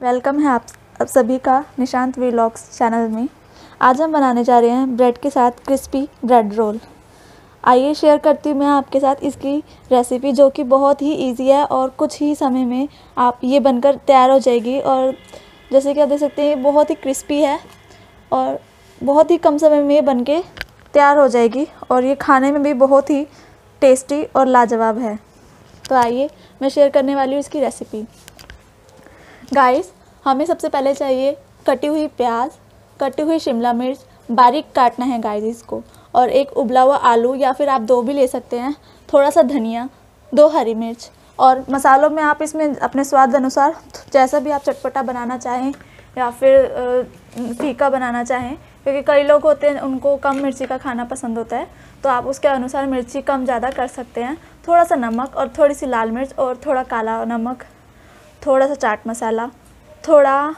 Welcome है आप सभी का निशांत व्लॉग्स चैनल में। आज हम बनाने जा रहे हैं ब्रेड के साथ क्रिस्पी ब्रेड रोल। आइए शेयर करती हूँ मैं आपके साथ इसकी रेसिपी, जो कि बहुत ही इजी है और कुछ ही समय में आप ये बनकर तैयार हो जाएगी। और जैसे कि आप देख सकते हैं ये बहुत ही क्रिस्पी है और बहुत ही कम समय में ये बन के तैयार हो जाएगी और ये खाने में भी बहुत ही टेस्टी और लाजवाब है। तो आइए मैं शेयर करने वाली हूँ इसकी रेसिपी। गाइस, हमें सबसे पहले चाहिए कटी हुई प्याज, कटी हुई शिमला मिर्च, बारीक काटना है गाइस इसको, और एक उबला हुआ आलू या फिर आप 2 भी ले सकते हैं, थोड़ा सा धनिया, 2 हरी मिर्च। और मसालों में आप इसमें अपने स्वाद अनुसार जैसा भी आप चटपटा बनाना चाहें या फिर फीका बनाना चाहें, क्योंकि कई लोग होते हैं उनको कम मिर्ची का खाना पसंद होता है, तो आप उसके अनुसार मिर्ची कम ज़्यादा कर सकते हैं। थोड़ा सा नमक और थोड़ी सी लाल मिर्च और थोड़ा काला नमक, थोड़ा सा चाट मसाला, थोड़ा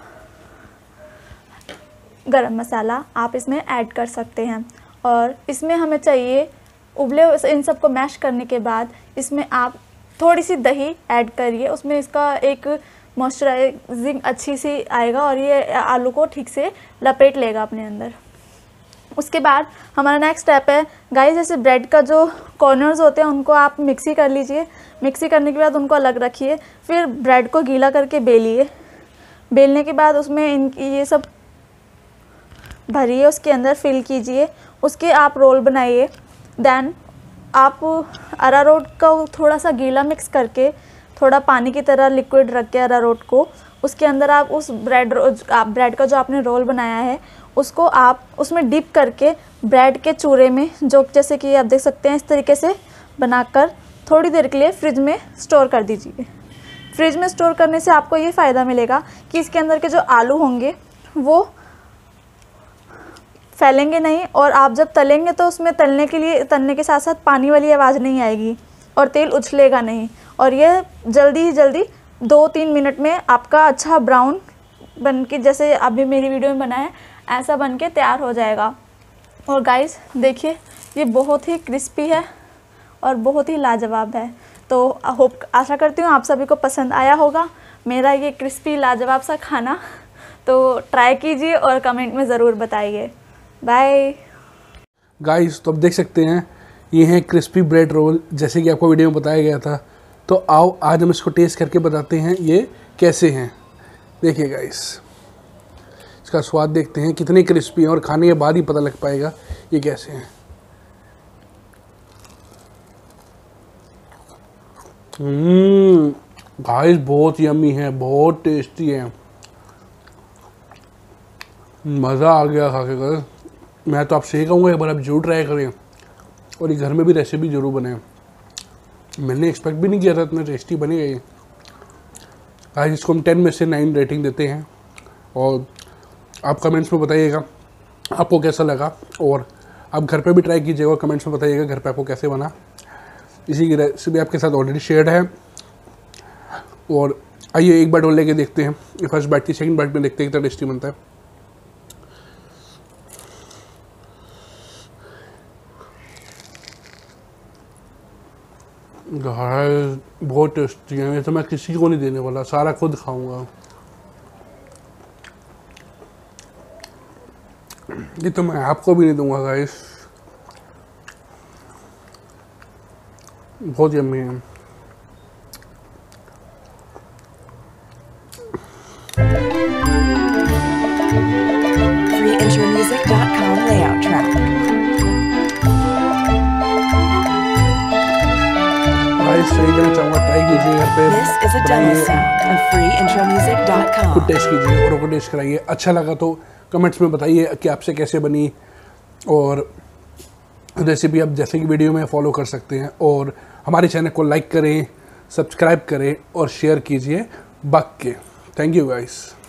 गरम मसाला आप इसमें ऐड कर सकते हैं। और इसमें हमें चाहिए उबले, इन सबको मैश करने के बाद इसमें आप थोड़ी सी दही ऐड करिए, उसमें इसका एक मॉइस्चराइजिंग अच्छी सी आएगा और ये आलू को ठीक से लपेट लेगा अपने अंदर। उसके बाद हमारा नेक्स्ट स्टेप है गाइस, जैसे ब्रेड का जो कॉर्नर्स होते हैं उनको आप मिक्सी कर लीजिए। मिक्सी करने के बाद उनको अलग रखिए, फिर ब्रेड को गीला करके बेलिए। बेलने के बाद उसमें ये सब भरिए, उसके अंदर फिल कीजिए, उसके आप रोल बनाइए। देन आप अरारोट का थोड़ा सा गीला मिक्स करके, थोड़ा पानी की तरह लिक्विड रख के अरारोट को, उसके अंदर आप उस ब्रेड का जो आपने रोल बनाया है उसको आप उसमें डिप करके ब्रेड के चूरे में, जो जैसे कि आप देख सकते हैं इस तरीके से बनाकर थोड़ी देर के लिए फ्रिज में स्टोर कर दीजिए। फ्रिज में स्टोर करने से आपको ये फ़ायदा मिलेगा कि इसके अंदर के जो आलू होंगे वो फैलेंगे नहीं, और आप जब तलेंगे तो उसमें तलने के साथ साथ पानी वाली आवाज़ नहीं आएगी और तेल उछलेगा नहीं, और ये जल्दी ही जल्दी 2-3 मिनट में आपका अच्छा ब्राउन बन के, जैसे अभी मेरी वीडियो में बना है, ऐसा बन के तैयार हो जाएगा। और गाइस देखिए ये बहुत ही क्रिस्पी है और बहुत ही लाजवाब है। तो आशा करती हूँ आप सभी को पसंद आया होगा मेरा ये क्रिस्पी लाजवाब सा खाना। तो ट्राई कीजिए और कमेंट में ज़रूर बताइए। बाय गाइस, तो अब देख सकते हैं ये है क्रिस्पी ब्रेड रोल, जैसे कि आपको वीडियो में बताया गया था। तो आओ आज हम इसको टेस्ट करके बताते हैं ये कैसे हैं। देखिए गाइस, इसका स्वाद देखते हैं कितने क्रिस्पी हैं, और खाने के बाद ही पता लग पाएगा ये कैसे हैं। गाइस बहुत यम्मी है, बहुत टेस्टी है, मज़ा आ गया खा के। गाइस मैं तो आपसे ये कहूँगा एक बार आप जरूर ट्राई करें और ये घर में भी रेसिपी जरूर बनाएं। मैंने एक्सपेक्ट भी नहीं किया था इतना टेस्टी बनेगा ये। गाइस इसको हम 10 में से 9 रेटिंग देते हैं, और आप कमेंट्स में बताइएगा आपको कैसा लगा, और आप घर पे भी ट्राई कीजिएगा और कमेंट्स में बताइएगा घर पे आपको कैसे बना। इसी की रेसिपी आपके साथ ऑलरेडी शेयर्ड है। और आइए एक बाइट और लेके देखते हैं, फर्स्ट बाइट की सेकंड बाइट में देखते हैं कितना टेस्टी बनता है। गाइस बहुत टेस्टी है, ये तो मैं किसी को नहीं देने वाला, सारा खुद खाऊंगा। ये तो मैं आपको भी नहीं दूंगा गाइस, बहुत यम्मी है। freeintromusic.com layout track. गाइस सही कहना चाहूँगा, ट्राई कीजिए घर पे, This is a demo sound of freeintromusic.com. खुद टेस्ट कीजिए, औरों को टेस्ट कराइए। अच्छा लगा तो कमेंट्स में बताइए कि आपसे कैसे बनी, और रेसिपी आप जैसे कि वीडियो में फॉलो कर सकते हैं। और हमारे चैनल को लाइक करें, सब्सक्राइब करें और शेयर कीजिए। बाकी थैंक यू गाइस।